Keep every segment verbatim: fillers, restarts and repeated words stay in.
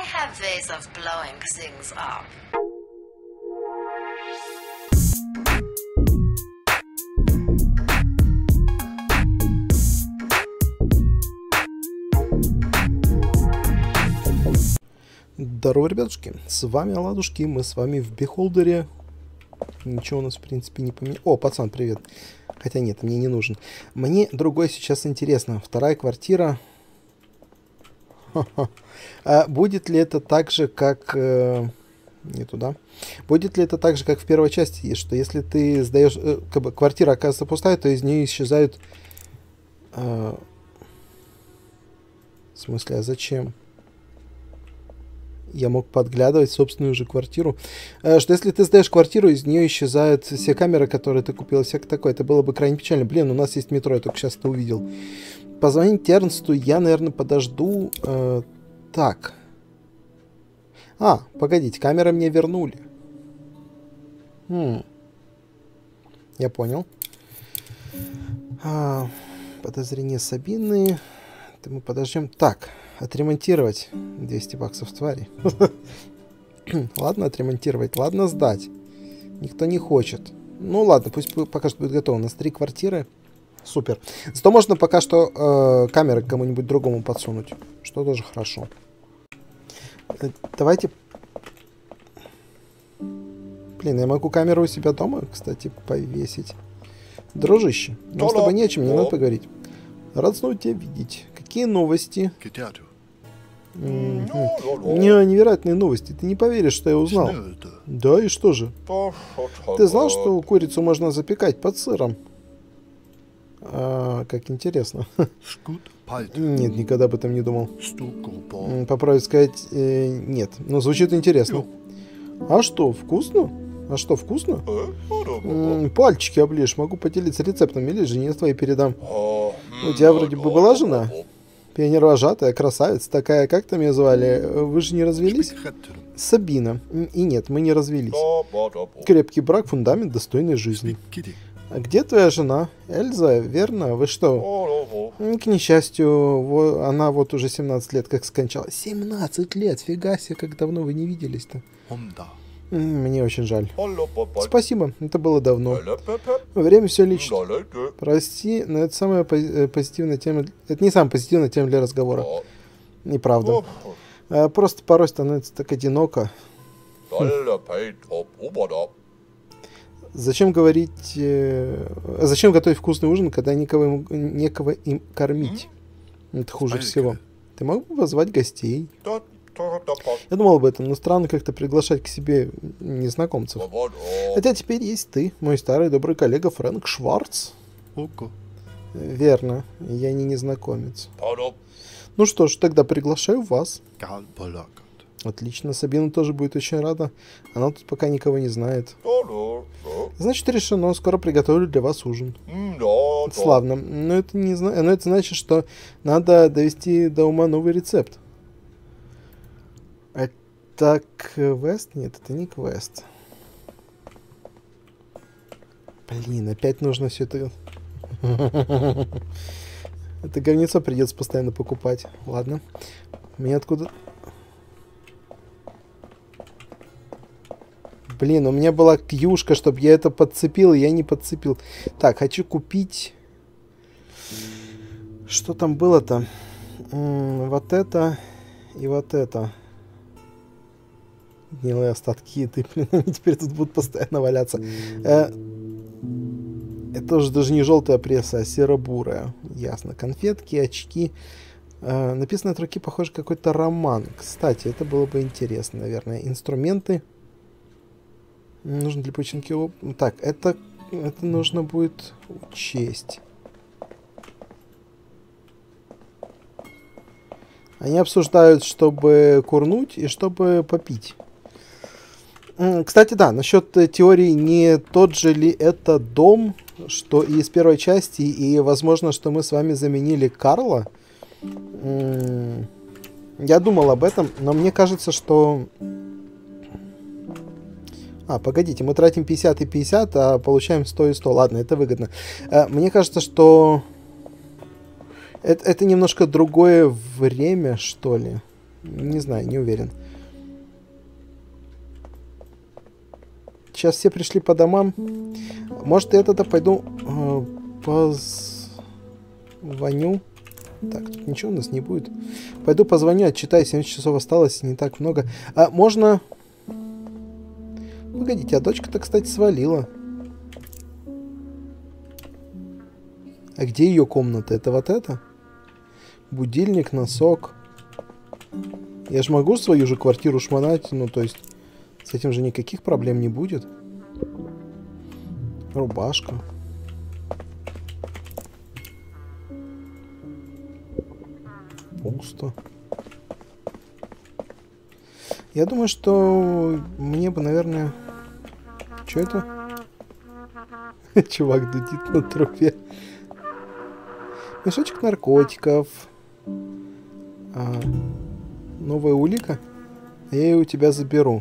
have ways of blowing things up. Здорово, ребятушки, с вами Оладушки, мы с вами в Бихолдере. Ничего у нас, в принципе, не поменялось. О, пацан, привет. Хотя нет, мне не нужен. Мне другой сейчас интересно. Вторая квартира. А будет ли это так же, как... Э, не туда. Будет ли это так же, как в первой части, что если ты сдаешь... Э, как бы квартира оказывается пустая, то из нее исчезают... Э, в смысле, а зачем? Я мог подглядывать в собственную же квартиру. Э, что если ты сдаешь квартиру, из нее исчезают все камеры, которые ты купил, всякое такое. Это было бы крайне печально. Блин, у нас есть метро, я только сейчас это увидел. Позвонить Эрнсту я, наверное, подожду. Э, так. А, погодите, камеры мне вернули. Хм. Я понял. А, подозрение Сабины. Это мы подождем. Так. Отремонтировать двести баксов твари. Ладно, отремонтировать. Ладно, сдать. Никто не хочет. Ну ладно, пусть пока что будет готово. У нас три квартиры. Супер. Зато можно пока что э, камеры кому-нибудь другому подсунуть. Что тоже хорошо. Э, давайте... Блин, я могу камеру у себя дома, кстати, повесить. Дружище, нам с тобой не о чем, не надо поговорить. Рад снова тебя видеть. Какие новости? Mm-hmm. Не, невероятные новости. Ты не поверишь, что я узнал. Да, и что же? Ты знал, что курицу можно запекать под сыром? А, как интересно. Нет, никогда об этом не думал. Поправить сказать, э, нет. Но звучит интересно. А что, вкусно? А что, вкусно? М-м, пальчики оближь. Могу поделиться рецептом или жене твоей передам. У тебя вроде бы была жена? Пионер-вожатая, красавица такая. Как там ее звали? Вы же не развелись? Сабина. И нет, мы не развелись. Крепкий брак, фундамент достойной жизни. А где твоя жена? Эльза, верно? Вы что? К несчастью, она вот уже семнадцать лет как скончалась. семнадцать лет! Фига себе, как давно вы не виделись-то. Мне очень жаль. Спасибо, это было давно. Время все лечит. Прости, но это самая позитивная тема. Это не самая позитивная тема для разговора. Неправда. Просто порой становится так одиноко. Зачем говорить... Э, зачем готовить вкусный ужин, когда никого, некого им кормить? Это хуже всего. Ты мог бы позвать гостей? Я думал об этом, но странно как-то приглашать к себе незнакомцев. Хотя теперь есть ты, мой старый добрый коллега Фрэнк Шварц. Верно, я не незнакомец. Ну что ж, тогда приглашаю вас. Отлично, Сабина тоже будет очень рада. Она тут пока никого не знает. Значит, решено. Скоро приготовлю для вас ужин. Славно. Но это, не зна... Но это значит, что надо довести до ума новый рецепт. Это квест? Нет, это не квест. Блин, опять нужно все это... Это говнецо придется постоянно покупать. Ладно. Мне откуда... Блин, у меня была кьюшка, чтобы я это подцепил, и я не подцепил. Так, хочу купить... Что там было-то? Вот это и вот это. Гнилые остатки еды, блин, они теперь тут будут постоянно валяться. Э, это уже даже не желтая пресса, а серо-бурая. Ясно. Конфетки, очки. Э, написано от руки, похоже, какой-то роман. Кстати, это было бы интересно, наверное. Инструменты. Нужно для починки... Так, это, это нужно будет учесть. Они обсуждают, чтобы курнуть и чтобы попить. Кстати, да, насчет теории, не тот же ли это дом, что и из первой части, и возможно, что мы с вами заменили Карла. Я думал об этом, но мне кажется, что... А, погодите, мы тратим пятьдесят и пятьдесят, а получаем сто и сто. Ладно, это выгодно. Мне кажется, что... Это, это немножко другое время, что ли. Не знаю, не уверен. Сейчас все пришли по домам. Может, я тогда пойду э, позвоню. Так, тут ничего у нас не будет. Пойду позвоню, отчитаю. семьдесят часов осталось, не так много. А можно... Погодите, а дочка-то, кстати, свалила. А где ее комната? Это вот это? Будильник, носок. Я же могу свою же квартиру шмонать, ну, то есть... С этим же никаких проблем не будет. Рубашка. Пусто. Я думаю, что мне бы, наверное... Что это? Чувак дудит на трубе. Мешочек наркотиков. А, новая улика. Я ее у тебя заберу.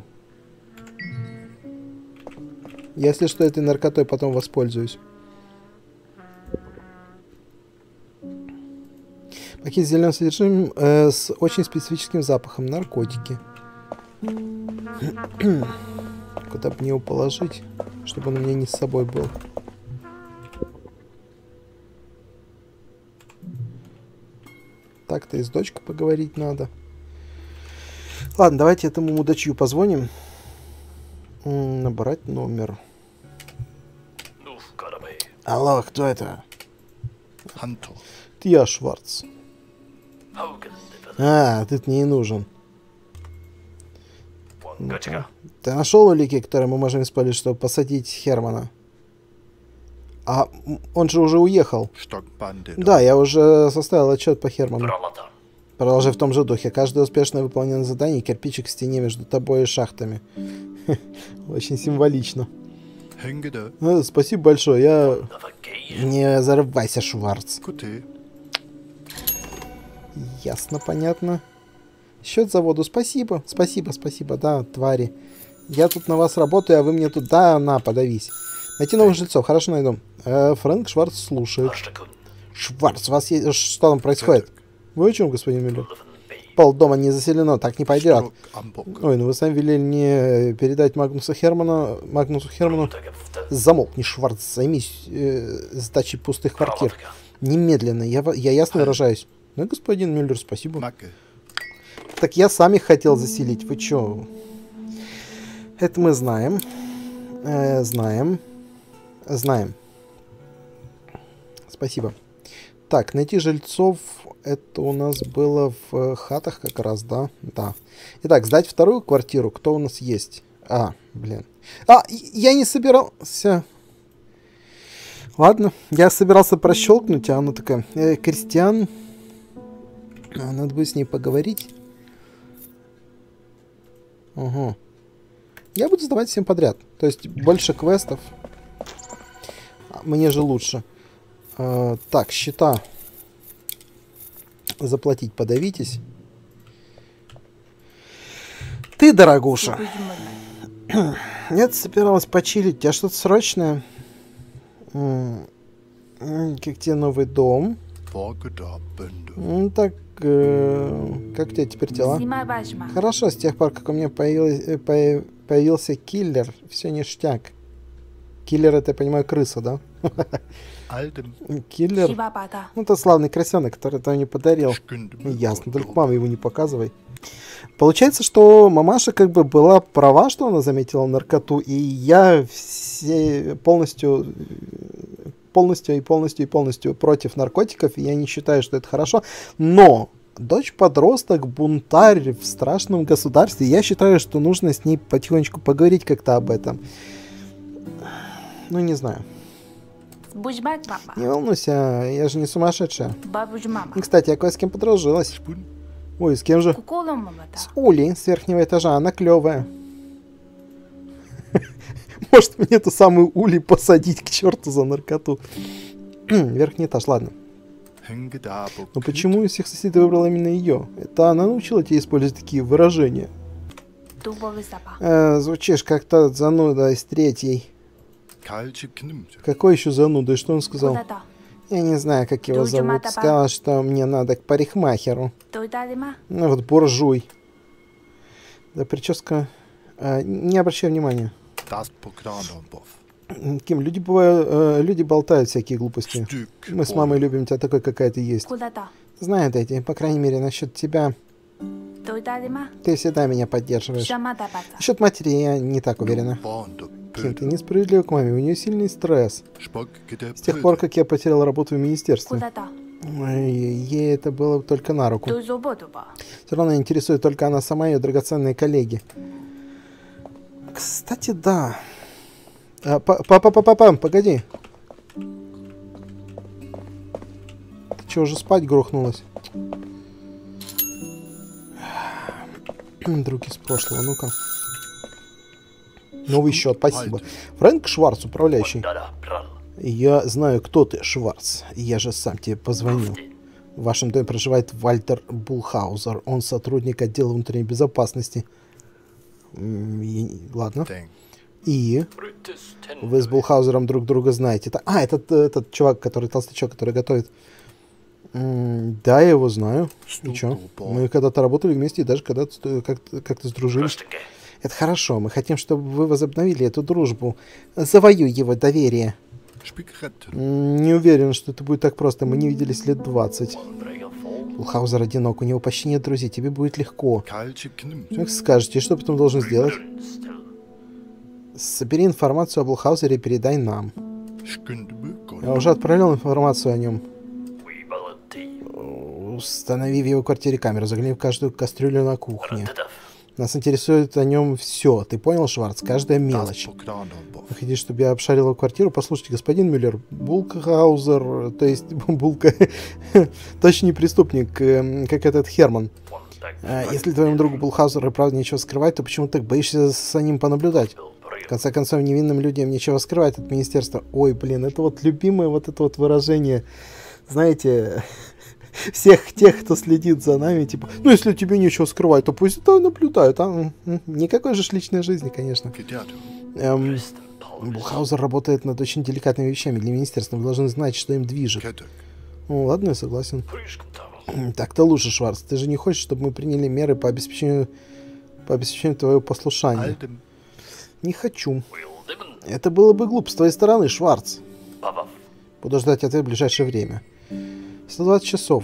Если что, этой наркотой потом воспользуюсь. Пакет с зеленым содержимым э, с очень специфическим запахом. Наркотики. Куда бы мне его положить, чтобы он у меня не с собой был. Так-то и с дочкой поговорить надо. Ладно, давайте этому мудачью позвоним. М-м, набрать номер. Алло, кто это? Ханту. Это я, Шварц. А, ты мне не нужен. Ну-ка. Ты нашел улики, которые мы можем использовать, чтобы посадить Хермана? А он же уже уехал. Да, я уже составил отчет по Херману. Продолжай в том же духе. Каждое успешно выполненное задание — кирпичик в стене между тобой и шахтами. Очень символично. Ну, спасибо большое. Я... Не зарывайся, Шварц. Ясно, понятно. Счет за воду. Спасибо. Спасибо, спасибо. Да, твари. Я тут на вас работаю, а вы мне тут... Да, на, подавись. Найти новых жильцов. Хорошо, найду. Э, Фрэнк Шварц слушает. Шварц, у вас есть... Что там происходит? Вы о чем, господин Мюллер? Пол дома не заселено, так не пойдет. Ой, ну вы сами велели мне передать Магнусу Херману... Магнусу Херману... Замолкни, Шварц, займись э, сдачей пустых квартир. Немедленно, я, я ясно выражаюсь. Ну, господин Мюллер, спасибо. Так я сам их хотел заселить, вы чё? Это мы знаем. Э, знаем. Знаем. Спасибо. Так, найти жильцов... Это у нас было в хатах как раз, да? Да. Итак, сдать вторую квартиру. Кто у нас есть? А, блин. А, я не собирался... Ладно, я собирался прощелкнуть, а она такая... Э, Кристиан... Надо бы с ней поговорить. Угу. Я буду сдавать всем подряд. То есть больше квестов. Мне же лучше. А, так, счета... Заплатить, подавитесь. Ты, дорогуша. Нет, собиралась почилить. У тебя что-то срочное? Как тебе новый дом? Ну, так, э, как у тебя теперь дела? Хорошо, с тех пор, как у меня появилась, появился киллер, все ништяк. Киллер, это, я понимаю, крыса, да? Киллер? Ну, это славный крысенок, который ты мне подарил. Ясно, только маме его не показывай. Получается, что мамаша как бы была права, что она заметила наркоту, и я все полностью, полностью и полностью и полностью против наркотиков, и я не считаю, что это хорошо. Но дочь-подросток, бунтарь в страшном государстве, я считаю, что нужно с ней потихонечку поговорить как-то об этом. Ну, не знаю. Не волнуйся, я же не сумасшедшая. И, кстати, я кое с кем подружилась. Ой, с кем же? С Улей, с верхнего этажа, она клевая. Может, мне эту самую Улей посадить к черту за наркоту. Верхний этаж, ладно. Но почему из всех соседей выбрала именно ее? Это она научила тебя использовать такие выражения. Э, звучишь как тот зануда из третьей. Какой еще зануда? И что он сказал? Я не знаю, как его зовут. Сказал, что мне надо к парикмахеру. Ну вот буржуй. Да прическа... А, не обращай внимания. Ким, люди бывают... Э, люди болтают всякие глупости. Мы с мамой любим тебя такой, какая ты есть. Знаю, Дэдди, по крайней мере, насчет тебя... Ты всегда меня поддерживаешь. Насчет матери я не так уверена. Ким, ты несправедлива к маме, у нее сильный стресс. С тех пор, как я потерял работу в министерстве. Ой, ей это было только на руку. Все равно интересует только она сама и ее драгоценные коллеги. Кстати, да. Папа-папа-папа, погоди. Ты что, уже спать грохнулась? Друг из прошлого, ну-ка. Новый счет, спасибо. Фрэнк Шварц, управляющий. Я знаю, кто ты, Шварц. Я же сам тебе позвонил. В вашем доме проживает Вальтер Булхаузер. Он сотрудник отдела внутренней безопасности. И... Ладно. И вы с Булхаузером друг друга знаете. Это... А, этот, этот чувак, который толстячок, который готовит. Да, я его знаю. И чё? Мы когда-то работали вместе и даже когда-то как-то, как-то сдружились. Это хорошо. Мы хотим, чтобы вы возобновили эту дружбу. Завоюй его доверие. Не уверен, что это будет так просто. Мы не виделись лет двадцать. Булхаузер одинок. У него почти нет друзей. Тебе будет легко. Как скажете, что потом должен сделать? Собери информацию о Булхаузере и передай нам. Я уже отправлял информацию о нем. Установи в его квартире камеру, загляни в каждую кастрюлю на кухне. Нас интересует о нем все. Ты понял, Шварц? Каждая мелочь. Вы хотите, чтобы я обшарил его квартиру? Послушайте, господин Мюллер, Булхаузер, то есть Булка, точно не преступник, как этот Херман. Если твоему другу Булхаузеру правда нечего скрывать, то почему ты так боишься за ним понаблюдать? В конце концов, невинным людям нечего скрывать от министерства. Ой, блин, это вот любимое вот это вот выражение, знаете... Всех тех, кто следит за нами, типа, ну, если тебе нечего скрывать, то пусть это наблюдают, а? Никакой же личной жизни, конечно. Эм, Булхаузер работает над очень деликатными вещами для министерства. Вы должны знать, что им движет. Ну, ладно, я согласен. Так-то лучше, Шварц. Ты же не хочешь, чтобы мы приняли меры по обеспечению, по обеспечению твоего послушания? Не хочу. Это было бы глупо с твоей стороны, Шварц. Буду ждать ответа в ближайшее время. сто двадцать часов.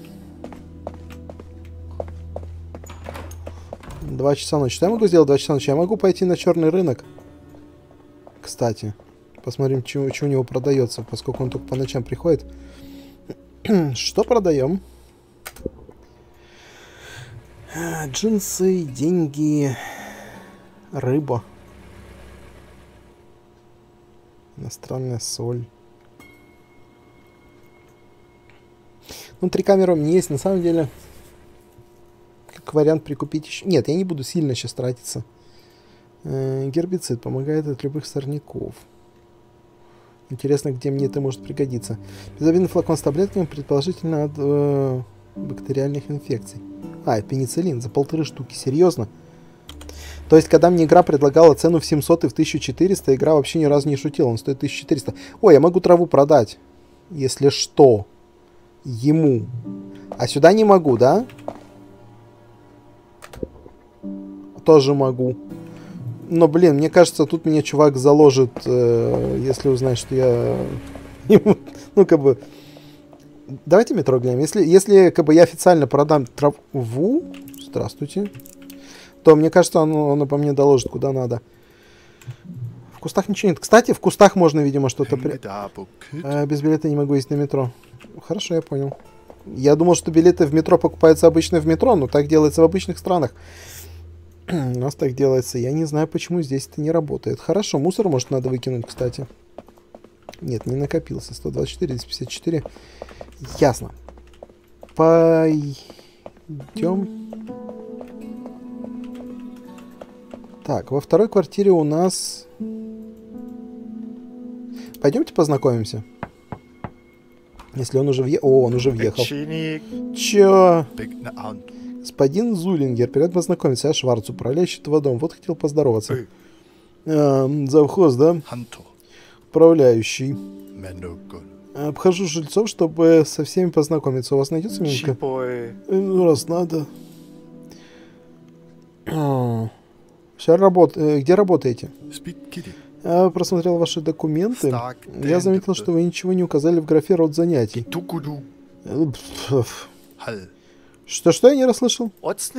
два часа ночи. Что я могу сделать два часа ночи? Я могу пойти на черный рынок. Кстати. Посмотрим, что, что у него продается, поскольку он только по ночам приходит. Что продаем? Джинсы, деньги, рыба. Иностранная соль. Ну, три камеры у меня есть, на самом деле, как вариант прикупить еще... Нет, я не буду сильно сейчас тратиться. Э, гербицид помогает от любых сорняков. Интересно, где мне это может пригодиться. Безобидный флакон с таблетками, предположительно от э, бактериальных инфекций. А, это пенициллин за полторы штуки, серьезно? То есть, когда мне игра предлагала цену в семьсот и в тысячу четыреста, игра вообще ни разу не шутила, он стоит тысячу четыреста. Ой, я могу траву продать, если что. Ему. А сюда не могу, да? Тоже могу. Но, блин, мне кажется, тут меня чувак заложит, э, если узнает, что я... Ну, как бы... Давайте метро глянем. Если, если как бы, я официально продам траву... Здравствуйте. То, мне кажется, он, он по мне доложит, куда надо. В кустах ничего нет. Кстати, в кустах можно, видимо, что-то... При... А, без билета не могу ездить на метро. Хорошо, я понял. Я думал, что билеты в метро покупаются обычно в метро, но так делается в обычных странах. У нас так делается. Я не знаю, почему здесь это не работает. Хорошо, мусор, может, надо выкинуть, кстати. Нет, не накопился. сто двадцать четыре, двести пятьдесят четыре. Ясно. Пойдем. Так, во второй квартире у нас... Пойдемте познакомимся. Если он уже въехал... О, он уже въехал. Чё? Господин Зулингер, приятно познакомиться. Я Шварц, управляющий этого дома. Вот хотел поздороваться. А, завхоз, да? Управляющий. Обхожу жильцов, чтобы со всеми познакомиться. У вас найдется минутка? Ну, раз надо. Все работает. Где работаете? Я просмотрел ваши документы. Я заметил, что вы ничего не указали в графе род занятий. Что-что я не расслышал?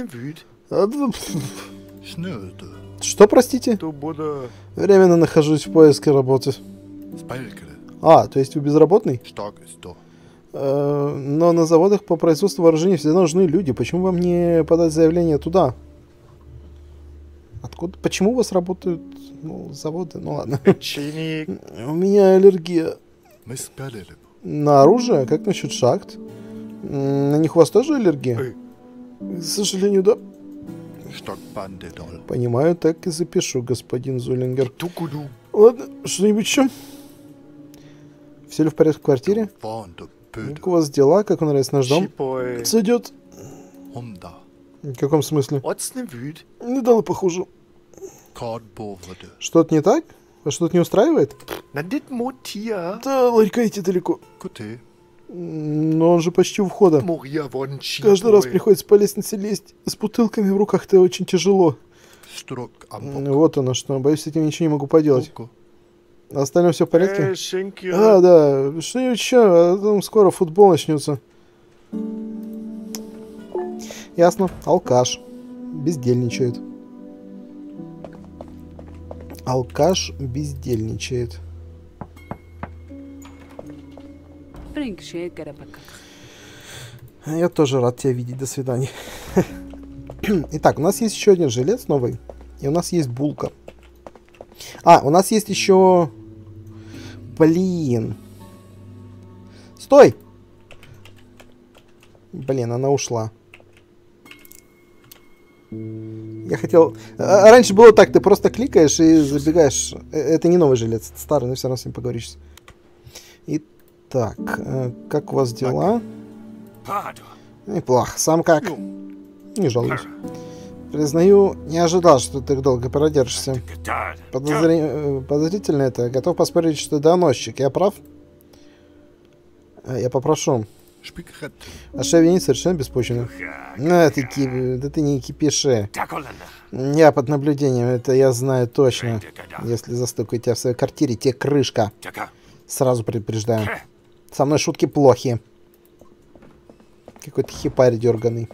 Что, простите? Временно нахожусь в поиске работы. А, то есть вы безработный? Э, но на заводах по производству вооружений всегда нужны люди. Почему вам не подать заявление туда? Откуда? Почему у вас работают ну, заводы? Ну ладно. У меня аллергия. На оружие? Как насчет шахт? На них у вас тоже аллергия? К сожалению, да. Понимаю, так и запишу, господин Зулингер. Ладно, что-нибудь еще? Все ли в порядке в квартире? Как у вас дела? Как нравится наш дом? Сойдет. В каком смысле? Не дало похуже. Что-то не так? Вас что-то не устраивает? Да, ларька идти далеко. Но он же почти у входа. Каждый раз приходится по лестнице лезть. С бутылками в руках это очень тяжело. Вот оно что. Боюсь, с этим ничего не могу поделать. А остальное все в порядке? А, да. Что-нибудь еще? А там скоро футбол начнется. Ясно. Алкаш. Бездельничает. Алкаш бездельничает. Я тоже рад тебя видеть. До свидания. Итак, у нас есть еще один жилец новый. И у нас есть булка. А, у нас есть еще... Блин. Стой! Блин, она ушла. Я хотел... А, раньше было так, ты просто кликаешь и забегаешь. Это не новый жилец, это старый, но все равно с ним поговоришь. Итак, как у вас дела? Неплохо. Сам как? Не жалуюсь. Признаю, не ожидал, что ты так долго продержишься. Подозр... Подозрительно это. Готов поспорить, что ты доносчик. Я прав? Я попрошу. Ваши обвинения совершенно беспочвенны. Ну, ты, ки... да ты не кипиши. Я под наблюдением, это я знаю точно. Если застукаю тебя в своей квартире, тебе крышка. Сразу предупреждаю. Со мной шутки плохи. Какой-то хипарь дерганый.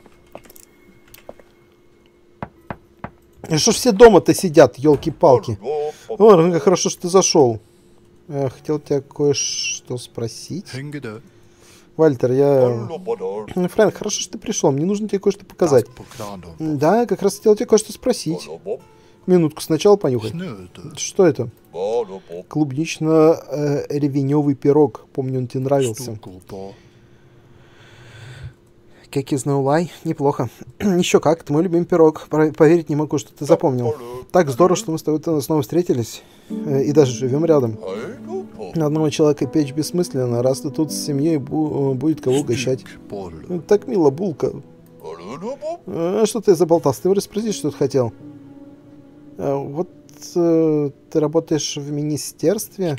Что ж все дома-то сидят, елки-палки. О, ну как хорошо, что ты зашел. Я хотел тебя кое-что спросить. Вальтер, я... Фрэнк, хорошо, что ты пришел. Мне нужно тебе кое-что показать. Да, как раз хотел тебя кое-что спросить. Минутку, сначала понюхай. Что это? Клубнично-ревеневый пирог. Помню, он тебе нравился. Как из Ноулай. Неплохо. Еще как, это мой любимый пирог. Поверить не могу, что ты запомнил. Так здорово, что мы с тобой снова встретились. И даже живем рядом. На одного человека печь бессмысленно. Раз ты тут с семьей, бу будет кого угощать. Так мило, булка. А что ты заболтался? Ты вроде спросить, что ты хотел. А, вот э, ты работаешь в министерстве.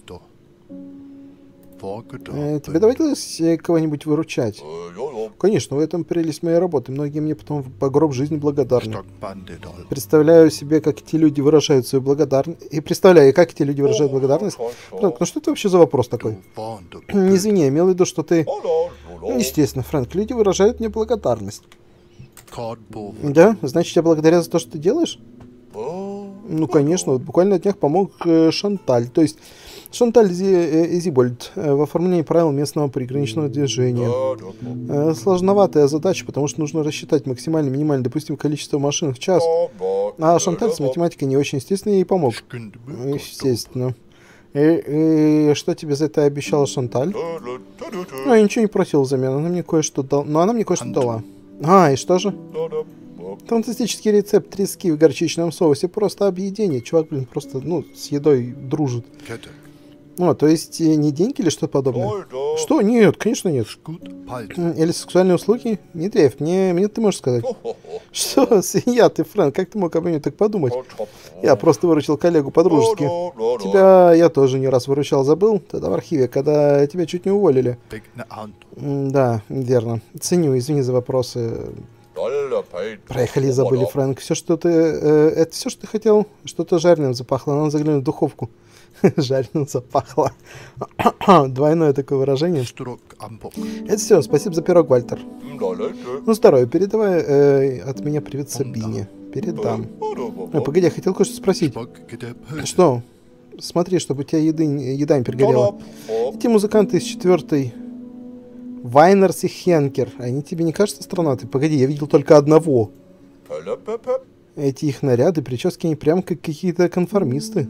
Э, тебе доводилось кого-нибудь выручать? Конечно, в этом прелесть моей работы. Многие мне потом по гроб жизни благодарны. Представляю себе, как эти люди выражают свою благодарность. И представляю, как эти люди выражают благодарность. Фрэнк, ну что это вообще за вопрос такой? Не извини, я имел в виду, что ты... Естественно, Фрэнк, люди выражают мне благодарность. Да? Значит, я благодаря за то, что ты делаешь? Ну, конечно, вот буквально на днях помог э, Шанталь. То есть Шанталь Зи, э, Зибольд э, в оформлении правил местного приграничного движения. Э, сложноватая задача, потому что нужно рассчитать максимально минимально допустимое количество машин в час. А Шанталь с математикой не очень, естественно, ей помог. Естественно. И, и что тебе за это обещала Шанталь? Ну, я ничего не просил взамен, она мне кое-что дала. Но она мне кое-что дала. А, и что же? Фантастический рецепт трески в горчичном соусе. Просто объедение. Чувак, блин, просто, ну, с едой дружит. Ну, то есть не деньги или что-то подобное? Что? Нет, конечно нет. Или сексуальные услуги? Не дрейф, мне, мне ты можешь сказать. Что? Свинья ты, Фрэнк, как ты мог обо мне так подумать? Я просто выручил коллегу по-дружески. Тебя я тоже не раз выручал, забыл? Тогда в архиве, когда тебя чуть не уволили. Да, верно. Ценю, извини за вопросы. Проехали и забыли, Фрэнк. Все, что ты... Э, это все, что ты хотел? Что-то жареным запахло. Надо заглянуть в духовку. Жареным запахло. Двойное такое выражение. Это все. Спасибо за пирог, Вальтер. Ну, здоровье. Передавай э, от меня привет Сабине. Передам. Ой, погоди, я хотел кое-что спросить. Что? Смотри, чтобы у тебя еды, еда не перегорела. Эти музыканты из четвертой... Вайнерс и Хенкер. Они тебе не кажутся странаты? Погоди, я видел только одного. Эти их наряды, прически, они прям как какие-то конформисты.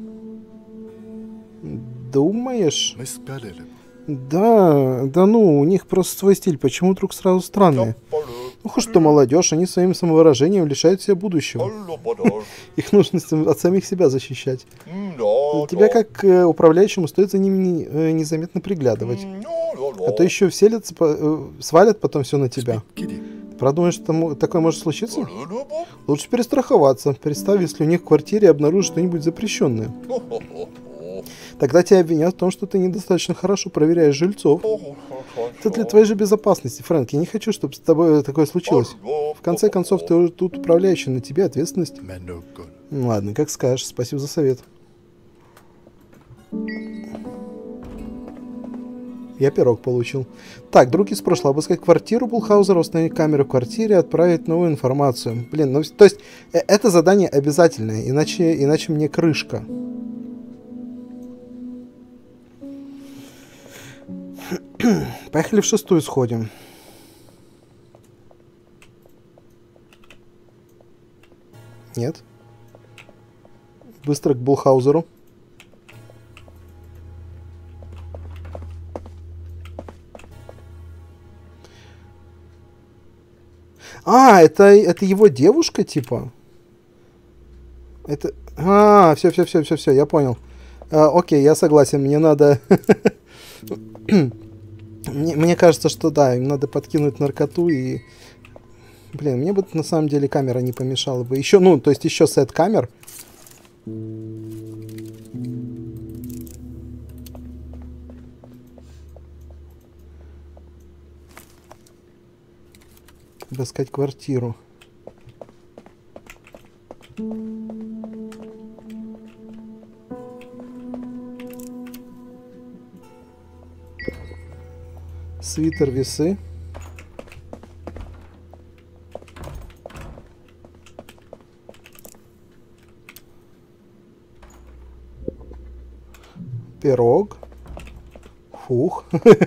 Думаешь? Да, да ну, у них просто свой стиль. Почему вдруг сразу странные? Ну, хоть что молодежь, они своим самовыражением лишают себя будущего. Их нужно от самих себя защищать. Тебя как э, управляющему стоит за ними э, незаметно приглядывать. А то еще вселятся, э, свалят потом все на тебя. Правда, думаешь, что такое может случиться? Лучше перестраховаться. Представь, если у них в квартире обнаружат что-нибудь запрещенное. Тогда тебя обвинят в том, что ты недостаточно хорошо проверяешь жильцов. Это для твоей же безопасности, Фрэнк. Я не хочу, чтобы с тобой такое случилось. В конце концов, ты уже тут управляющий, на тебе ответственность. Ну, ладно, как скажешь. Спасибо за совет. Я пирог получил. Так, друг из прошлого. Обыскать квартиру Булхаузера, установить камеру в квартире, отправить новую информацию. Блин, ну, то есть, э это задание обязательное, иначе, иначе мне крышка. Поехали в шестую сходим. Нет. Быстро к Булхаузеру. А, это, это его девушка, типа? Это... А, все, все, все, все, все, я понял. А, окей, я согласен, мне надо... мне, мне кажется, что да, им надо подкинуть наркоту и... Блин, мне бы на самом деле камера не помешала бы. Еще, ну, то есть еще сет камер. Обыскать квартиру. Свитер, весы. Пирог. Фух.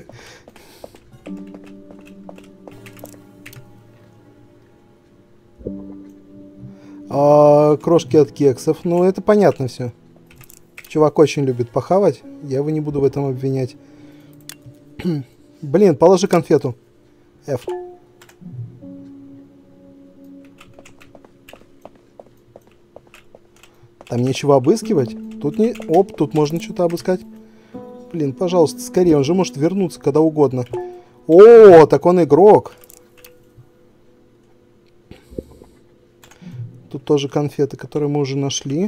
А, крошки от кексов. Ну, это понятно все. Чувак очень любит похавать. Я его не буду в этом обвинять. Блин, положи конфету. F. Там нечего обыскивать. Тут не... Оп, тут можно что-то обыскать. Блин, пожалуйста, скорее. Он же может вернуться когда угодно. О, так он игрок. Тут тоже конфеты, которые мы уже нашли.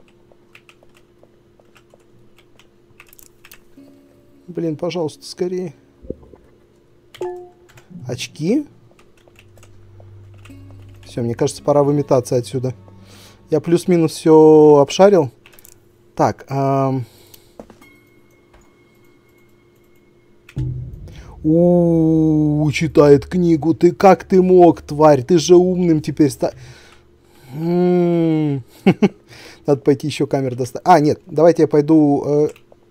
Блин, пожалуйста, скорее. Очки. Все, мне кажется, пора выметаться отсюда. Я плюс-минус все обшарил. Так. Эм... У-у-у, читает книгу. Ты как ты мог, тварь? Ты же умным теперь ста... Надо пойти еще камеру достать. А, нет, давайте я пойду...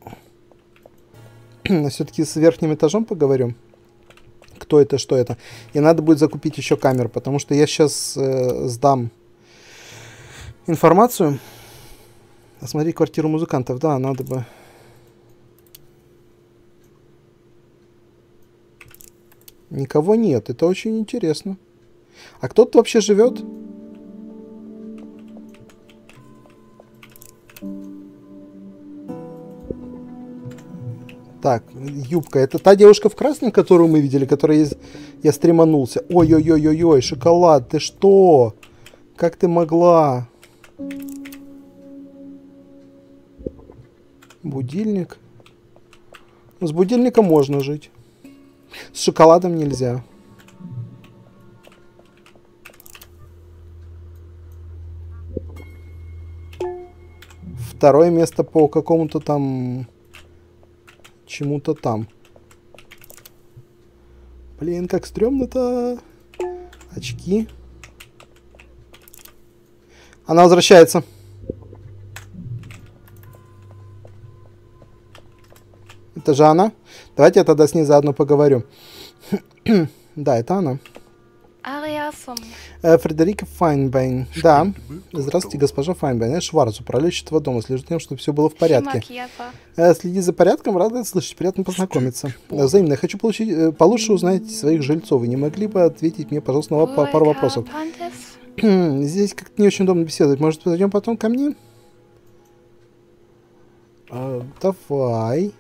Э... Все-таки с верхним этажом поговорим. Кто это, что это. И надо будет закупить еще камер, потому что я сейчас э, сдам информацию. Осмотреть квартиру музыкантов. Да, надо бы... Никого нет. Это очень интересно. А кто тут вообще живет? Так, юбка. Это та девушка в красном, которую мы видели, которая я, я стреманулся. Ой-ой-ой-ой-ой, шоколад, ты что? Как ты могла? Будильник. С будильником можно жить. С шоколадом нельзя. Второе место по какому-то там... Чему-то там. Блин, как стрёмно-то. Очки. Она возвращается. Это же она? Давайте я тогда с ней заодно поговорю. Да, это она. Э, Фредерика Файнбейн. Да. Здравствуйте, госпожа Файнбейн. Я Шварц, управляющий этого дома. Слежу тем, чтобы все было в порядке. Э, следи за порядком, рада слышать. Приятно познакомиться. Взаимно. Я хочу получить, э, получше узнать своих жильцов. Вы не могли бы ответить мне, пожалуйста, на по пару вопросов? Здесь как-то не очень удобно беседовать. Может, подойдем потом ко мне? Э, давай.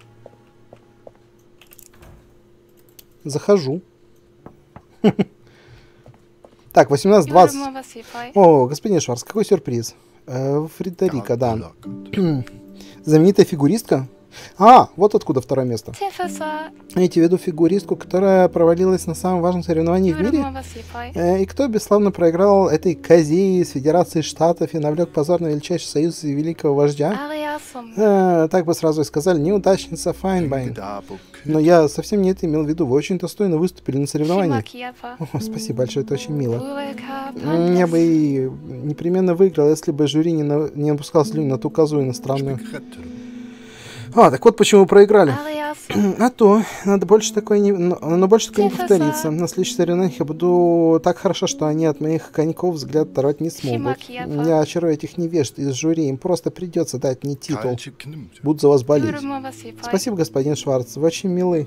Захожу. Так, восемнадцать двадцать. О, господин Шварц, какой сюрприз. Э, Фредерика, да. Знаменитая фигуристка? А, вот откуда второе место. Имейте в виду фигуристку, которая провалилась на самом важном соревновании в мире? Э, и кто бесславно проиграл этой козе из Федерации Штатов и навлек позор на величайший союз великого вождя? Э, так бы сразу и сказали, неудачница Файнбейн. Но я совсем не это имел в виду. Вы очень достойно выступили на соревновании. О, спасибо большое, это очень мило. Я бы и непременно выиграл, если бы жюри не, на... не опускал слюни на ту козу иностранную. А, так вот почему проиграли. А то, надо больше такое не... Но больше такое не повторится. На следующих соревнованиях я буду так хорошо, что они от моих коньков взгляд оторвать не смогут. Я очарую этих невежд из жюри. Им просто придется дать мне титул. Буду за вас болеть. Спасибо, господин Шварц. Вы очень милы.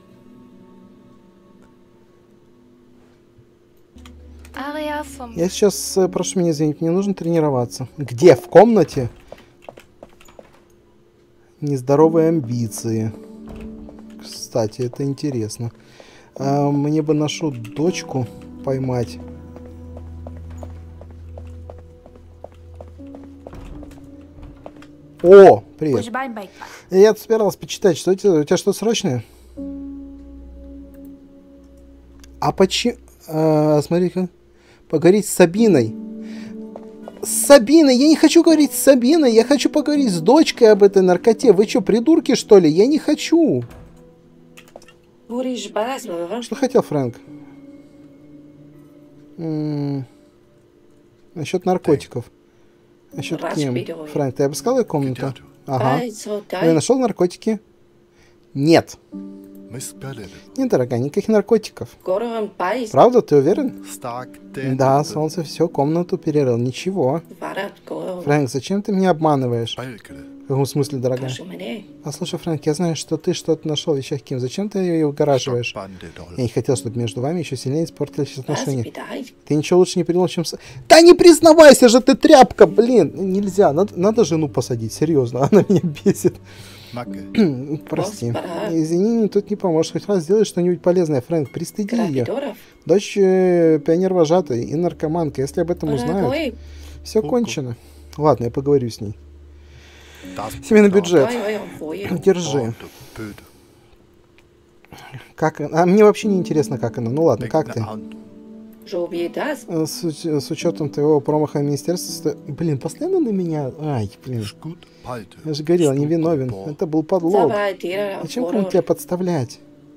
Я сейчас, прошу меня извинить, мне нужно тренироваться. Где? В комнате? Нездоровые амбиции. Кстати, это интересно. А, мне бы нашу дочку поймать. О, привет. Я тут собиралась почитать, что у тебя, у тебя что-то срочное? А почему... А, смотри-ка. Поговорить с Сабиной. С Сабиной! Я не хочу говорить с Сабиной! Я хочу поговорить с дочкой об этой наркоте! Вы что, придурки, что ли? Я не хочу! Что хотел Фрэнк? М-м- насчет наркотиков. Насчет кем? Фрэнк, ты обыскал ее комнату? Ага. Ты нашел наркотики? Нет. Нет, дорогая, никаких наркотиков. Правда, ты уверен? Да, солнце все комнату перерыл. Ничего. Фрэнк, зачем ты меня обманываешь? В каком смысле, дорогая? Послушай, Фрэнк, я знаю, что ты что-то нашел в вещах Ким. Зачем ты ее угораживаешь? Я не хотел, чтобы между вами еще сильнее испортились отношения. Ты ничего лучше не придумал, чем... Да не признавайся же, ты тряпка, блин! Нельзя, надо, надо жену посадить, серьезно, она меня бесит. Прости. Извини, тут не поможешь. Хоть раз сделай что-нибудь полезное, Фрэнк. Пристыди ее. Дочь э, пионер-вожатый и наркоманка. Если об этом узнают, все кончено. Ладно, я поговорю с ней. Семейный бюджет. Держи. Как она? А мне вообще не интересно, как она. Ну ладно, как ты? С, с учетом твоего промаха министерства... Блин, постоянно на меня... Ай, блин. Я же говорил, не виновен. Это был подлог. Зачем кому тебя подставлять?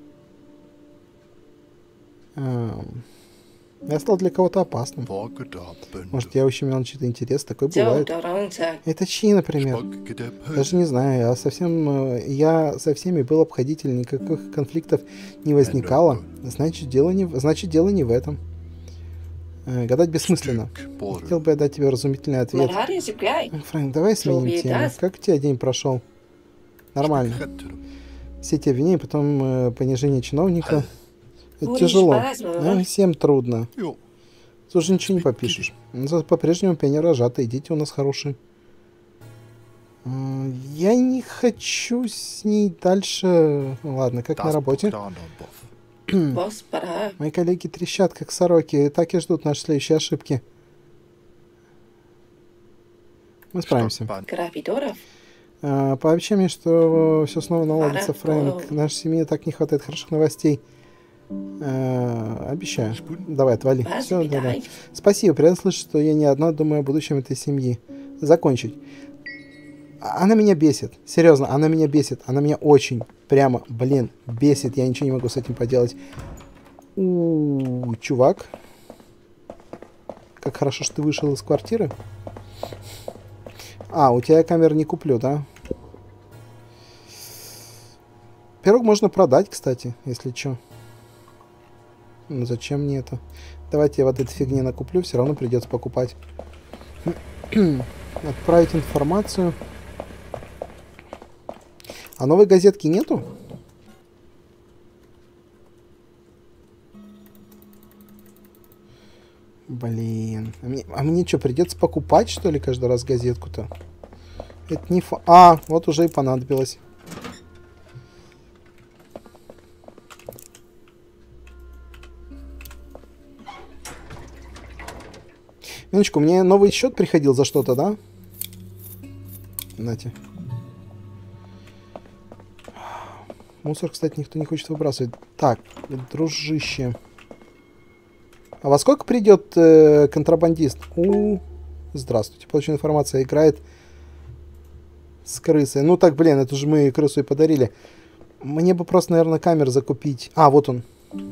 А, я стал для кого-то опасным. Может, я ущемил чей-то интерес. Такое бывает. Это чьи, например? Даже не знаю. Я совсем... Я со всеми был обходителен. Никаких конфликтов не возникало. Значит, дело не, значит, дело не в этом. Гадать бессмысленно. Хотел бы я дать тебе разумительный ответ. Фрэнк, давай сменим тему. Как у тебя день прошел? Нормально. Все эти обвинения, потом э, понижение чиновника. Это тяжело. А, всем трудно. Слушай, ничего не попишешь. По-прежнему пионер-вожатый. Дети у нас хорошие. Я не хочу с ней дальше... Ну, ладно, как на работе. Мои коллеги трещат, как сороки, и так и ждут наши следующие ошибки. Мы справимся. А, пообещай мне, что все снова наладится, Фрэнк. Нашей семье так не хватает хороших новостей. А, обещаю. Давай, отвали. Все, да, да. Спасибо, приятно слышать, что я не одна думаю о будущем этой семьи. Закончить. Она меня бесит. Серьезно, она меня бесит. Она меня очень, прямо, блин, бесит. Я ничего не могу с этим поделать. У-у-у, чувак. Как хорошо, что ты вышел из квартиры. А, у тебя я камеру не куплю, да? Пирог можно продать, кстати, если что. Ну, зачем мне это? Давайте я вот этой фигни накуплю, все равно придется покупать. Отправить информацию. А новой газетки нету? Блин. А мне, а мне что, придется покупать, что ли, каждый раз газетку-то? Это не фа... А, вот уже и понадобилось. Минуточку, мне новый счет приходил за что-то, да? Знаете. Мусор, кстати, никто не хочет выбрасывать. Так, дружище. А во сколько придет э, контрабандист? У, здравствуйте. Получена информация. Играет с крысой. Ну так, блин, это же мы крысу и подарили. Мне бы просто, наверное, камер закупить. А, вот он.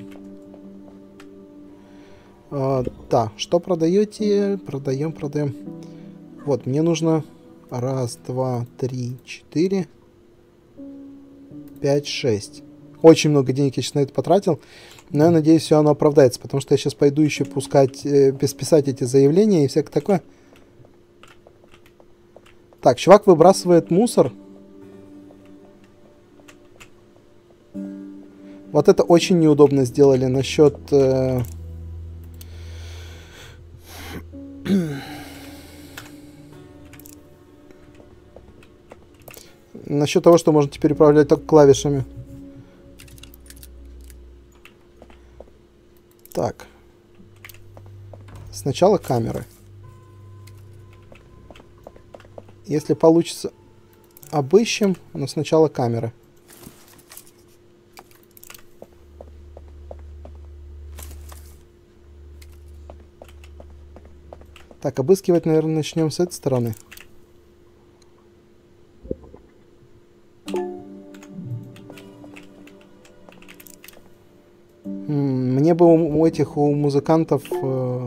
А, да, что продаете? Продаем, продаем. Вот, мне нужно раз, два, три, четыре, пять, шесть. Очень много денег я сейчас на это потратил. Но я надеюсь, все оно оправдается. Потому что я сейчас пойду еще пускать, э, писать эти заявления и всякое такое. Так, чувак выбрасывает мусор. Вот это очень неудобно сделали насчет... Э... насчет того, что можно теперь управлять только клавишами. Так. Сначала камеры. Если получится, обыщем, но сначала камеры. Так, обыскивать, наверное, начнем с этой стороны. Мне бы у, у этих, у музыкантов э,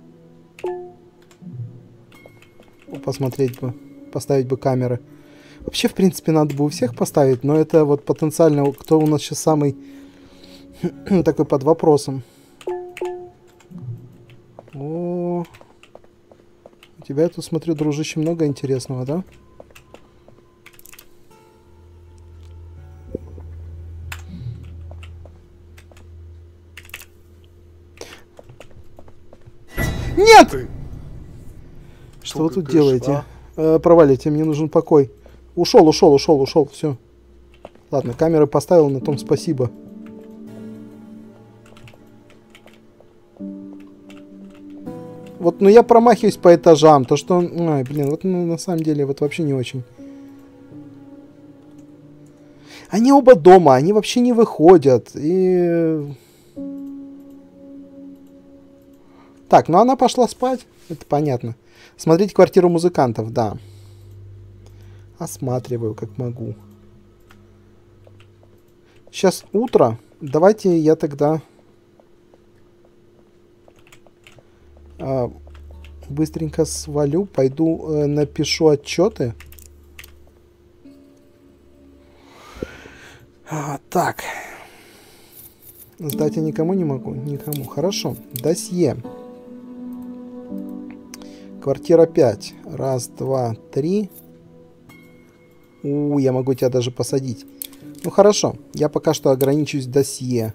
посмотреть бы, поставить бы камеры. Вообще, в принципе, надо бы у всех поставить, но это вот потенциально, кто у нас сейчас самый такой под вопросом. О, у тебя, я тут смотрю, дружище, много интересного, да? Нет! Что вы тут делаете? Э, провалите, мне нужен покой. Ушел, ушел, ушел, ушел, все. Ладно, камеры поставил, на том спасибо. Вот, ну я промахиваюсь по этажам, то что... Ай, блин, вот ну, на самом деле, вот вообще не очень. Они оба дома, они вообще не выходят, и... Так, ну она пошла спать, это понятно. Смотреть квартиру музыкантов, да. Осматриваю, как могу. Сейчас утро. Давайте я тогда э, быстренько свалю, пойду э, напишу отчеты. А, так. Сдать я никому не могу? Никому. Хорошо. Досье. Квартира пять. Раз, два, три. У, я могу тебя даже посадить. Ну хорошо. Я пока что ограничусь досье.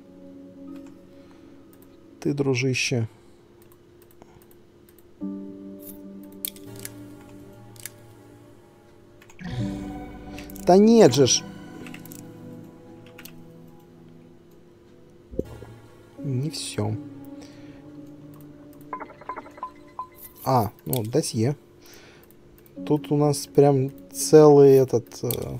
Ты, дружище. Да нет же ж. Не все. А, ну, досье. Тут у нас прям целый этот... Э,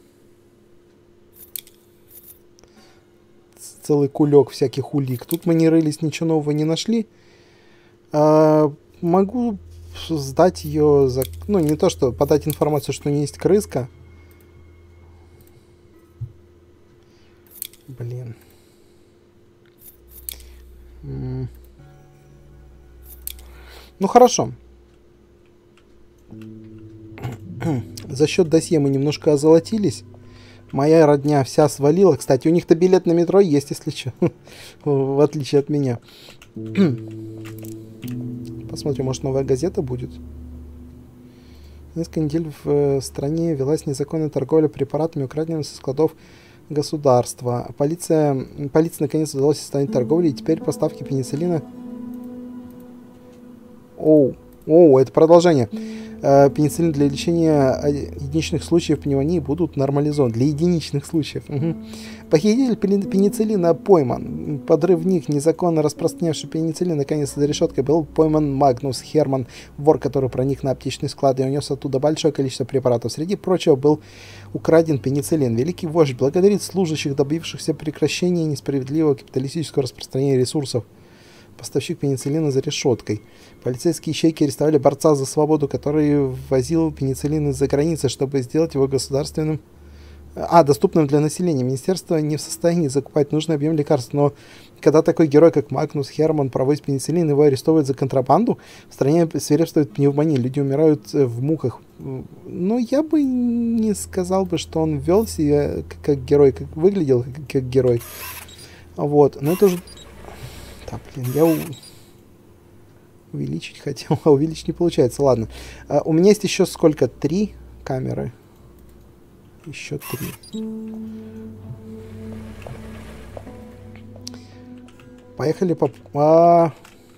целый кулек всяких улик. Тут мы не рылись, ничего нового не нашли. А, могу сдать ее за... Ну, не то, что подать информацию, что у нее есть крыска. Блин. М. Ну, хорошо. За счет досье мы немножко озолотились. Моя родня вся свалила. Кстати, у них-то билет на метро есть, если что. В отличие от меня. Посмотрим, может, новая газета будет. Несколько недель в стране велась незаконная торговля препаратами, украденными со складов государства. Полиция, полиция наконец удалось остановить торговлю, и теперь поставки пенициллина... Оу, оу, это продолжение. Пенициллин для лечения единичных случаев пневмонии будут нормализованы. Для единичных случаев. Угу. Похититель пенициллина пойман. Подрывник, незаконно распространявший пенициллин, наконец за решеткой был пойман Магнус Херман, вор, который проник на аптечный склад и унес оттуда большое количество препаратов. Среди прочего был украден пенициллин. Великий вождь благодарит служащих, добившихся прекращения несправедливого капиталистического распространения ресурсов. Поставщик пенициллина за решеткой. Полицейские ищейки арестовали борца за свободу, который ввозил пенициллин из-за границы, чтобы сделать его государственным... А, доступным для населения. Министерство не в состоянии закупать нужный объем лекарств, но когда такой герой, как Магнус Херман, провозит пенициллин, его арестовывают за контрабанду, в стране свирепствует пневмония, люди умирают в муках. Ну, я бы не сказал бы, что он вел себя как герой, как выглядел как, как герой. Вот, но это же... Так, блин, я у... увеличить хотел, а увеличить не получается. Ладно. А, у меня есть еще сколько? Три камеры. Еще три. Поехали по... А...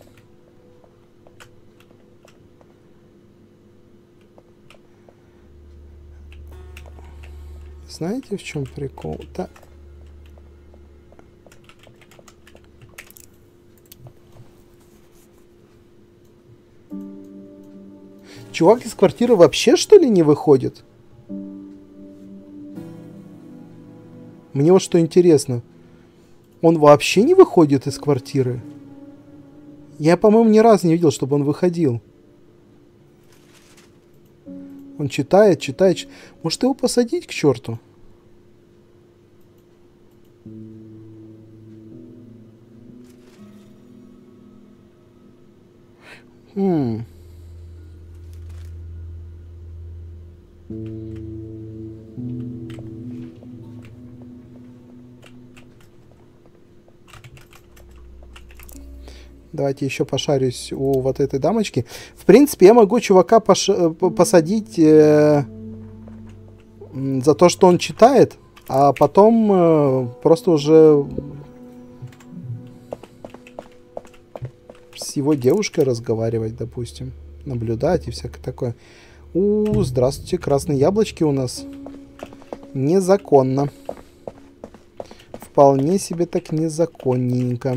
Знаете, в чем прикол? Да... Чувак из квартиры вообще, что ли, не выходит? Мне вот что интересно. Он вообще не выходит из квартиры? Я, по-моему, ни разу не видел, чтобы он выходил. Он читает, читает. Ч... Может, его посадить к черту? Хм... Давайте еще пошарюсь у вот этой дамочки. В принципе, я могу чувака пош... посадить э... за то, что он читает, а потом э... просто уже с его девушкой разговаривать, допустим. Наблюдать и всякое такое. У, здравствуйте, красные яблочки у нас. Незаконно. Вполне себе так незаконненько.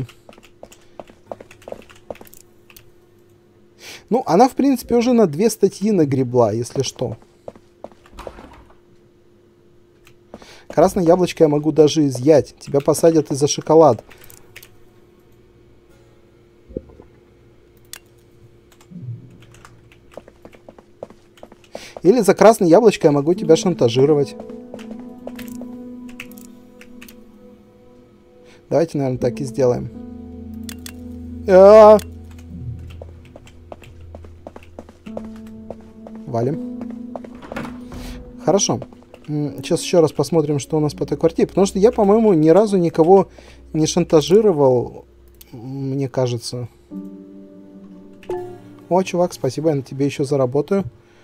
Ну, она, в принципе, уже на две статьи нагребла, если что. Красное яблочко я могу даже изъять. Тебя посадят из-за шоколад. Или за красное яблочко я могу тебя шантажировать. Давайте, наверное, так и сделаем. А-а-а! Валим. Хорошо. Сейчас еще раз посмотрим, что у нас по этой квартире. Потому что я, по-моему, ни разу никого не шантажировал, мне кажется. О, чувак, спасибо, я на тебе еще заработаю.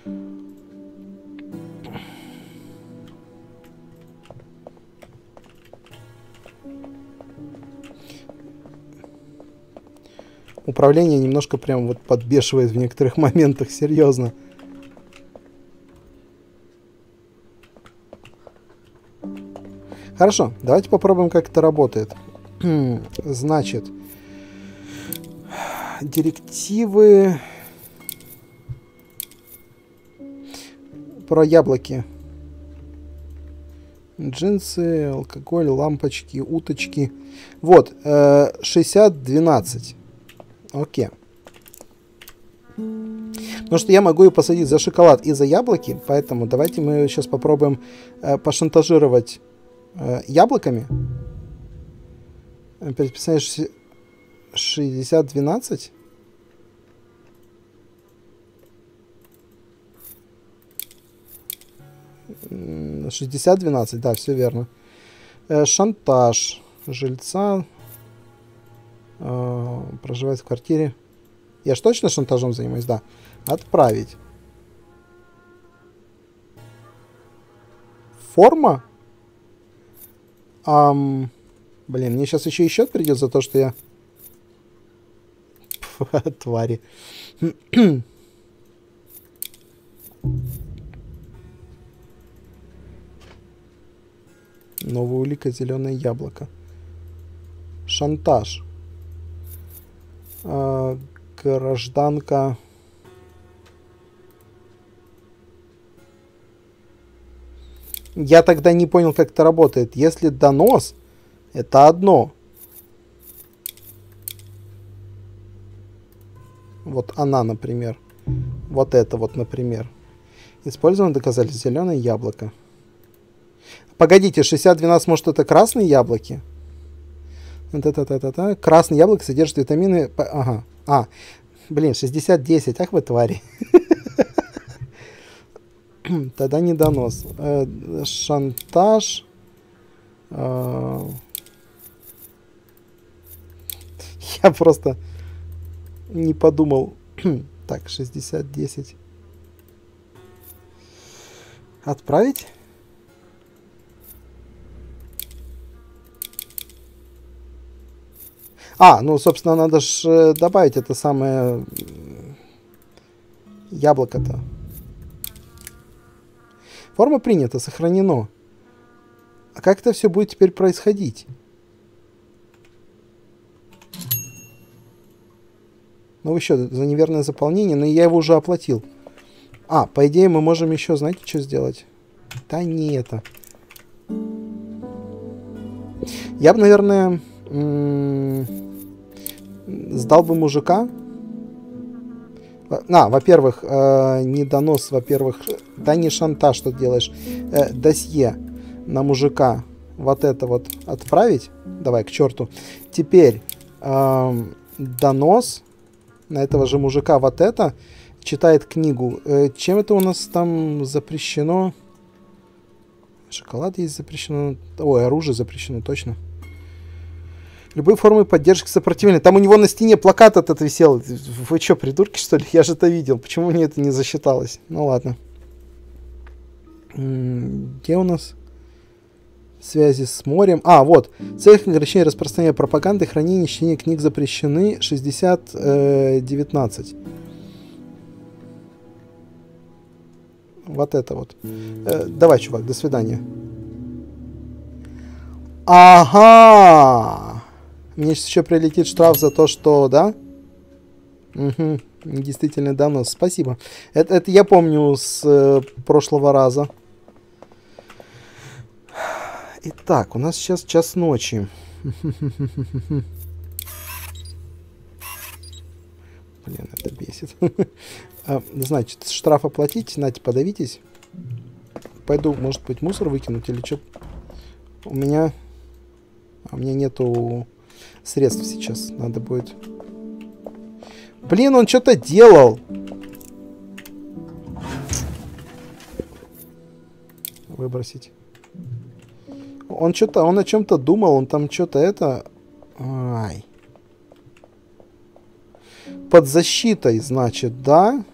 Управление немножко прям вот подбешивает в некоторых моментах, серьезно. Хорошо, давайте попробуем, как это работает. Значит, директивы про яблоки. Джинсы, алкоголь, лампочки, уточки. Вот, э, шестьдесят двенадцать. Окей. Потому что я могу ее посадить за шоколад и за яблоки, поэтому давайте мы сейчас попробуем э, пошантажировать э, яблоками. Предписание шестьдесят двенадцать. шестьдесят двенадцать, да, все верно. Э, шантаж жильца. Э, проживает в квартире. Я ж точно шантажом занимаюсь, да. Отправить. Форма? Ам... Блин, мне сейчас еще и счет придет за то, что я... Твари. Новая улика, зеленое яблоко. Шантаж. А, гражданка. Я тогда не понял, как это работает. Если донос, это одно. Вот она, например. Вот это вот, например. Использовано доказательство. Зеленое яблоко. Погодите, шестьдесят двенадцать, может, это красные яблоки? Та-та-та-та-та. Красные яблоки содержат витамины... Ага. А, блин, шестьдесят десять. Ах вы твари. Тогда не донос. Э, шантаж. Э, я просто не подумал. Так, шестьдесят десять. Отправить? А, ну, собственно, надо же добавить это самое яблоко-то. Форма принята, сохранено. А как это все будет теперь происходить? Ну, еще за неверное заполнение, но я его уже оплатил. А, по идее, мы можем еще, знаете, что сделать? Да не это. Я бы, наверное, сдал бы мужика. А, во-первых, э, не донос, во-первых, да не шантаж, что ты делаешь. Э, досье на мужика. Вот это вот отправить. Давай, к черту. Теперь э, донос на этого же мужика. Вот это. Читает книгу. Э, чем это у нас там запрещено? Шоколад есть запрещено. Ой, оружие запрещено, точно. Любые формы поддержки сопротивления. Там у него на стене плакат этот висел. Вы что, придурки, что ли? Я же это видел. Почему мне это не засчиталось? Ну ладно. Где у нас связи с морем? А, вот. В целях ограничения распространения пропаганды, хранения, чтения книг запрещены. шестьдесят девятнадцать. Вот это вот. Э, давай, чувак, до свидания. Ага! Мне сейчас еще прилетит штраф за то, что, да? Угу. Действительно донос. Спасибо. Это, это я помню с э, прошлого раза. Итак, у нас сейчас час ночи. Блин, это бесит. Значит, штраф оплатить. Нате, подавитесь. Пойду, может быть, мусор выкинуть или что? У меня... А у меня нету средств сейчас. Надо будет... Блин, он что-то делал. Выбросить. Он что-то... Он о чем-то думал. Он там что-то это... Ай. Под защитой, значит, да?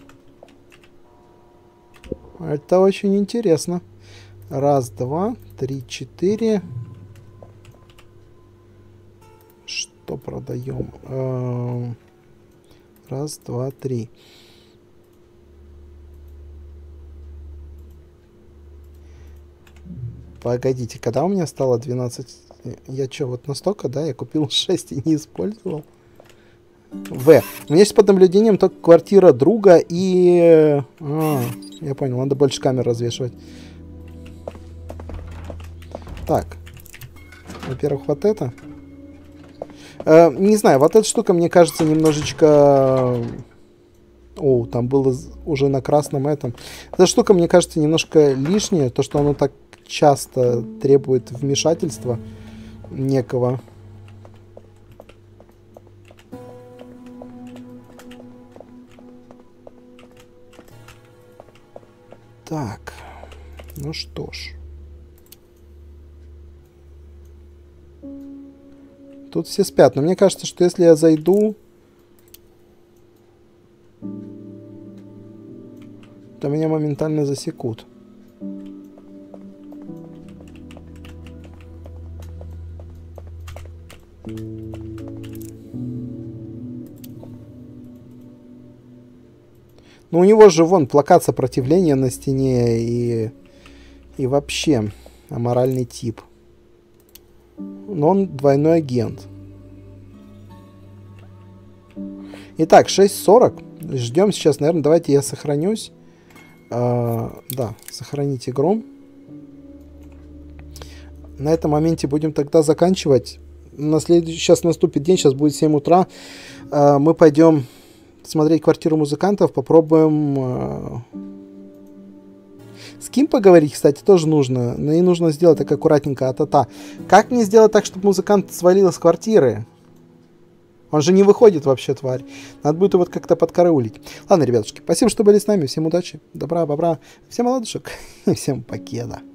Это очень интересно. Раз, два, три, четыре... Что продаем? Раз, два, три. Погодите, когда у меня стало двенадцать? Я что, вот настолько, да? Я купил шесть и не использовал. В. У меня есть под наблюдением только квартира друга и... А, я понял, надо больше камер развешивать. Так. Во-первых, вот это. Э, не знаю, вот эта штука, мне кажется, немножечко... О, там было уже на красном этом. Эта штука, мне кажется, немножко лишняя. То, что оно так часто требует вмешательства некого. Так. Ну что ж. Тут все спят. Но мне кажется, что если я зайду... то меня моментально засекут. Ну, у него же, вон, плакат сопротивления на стене и... и вообще аморальный тип. Но он двойной агент. Итак, шесть сорок. Ждем сейчас, наверное, давайте я сохранюсь. А, да, сохранить игру. На этом моменте будем тогда заканчивать. На следующий, сейчас наступит день, сейчас будет семь утра. А, мы пойдем смотреть квартиру музыкантов, попробуем... А... С кем поговорить, кстати, тоже нужно. Но и нужно сделать так аккуратненько, а-та-та. Как мне сделать так, чтобы музыкант свалил из квартиры? Он же не выходит вообще, тварь. Надо будет его как-то подкараулить. Ладно, ребятушки, спасибо, что были с нами. Всем удачи, добра, бобра, всем ладушек и всем покеда.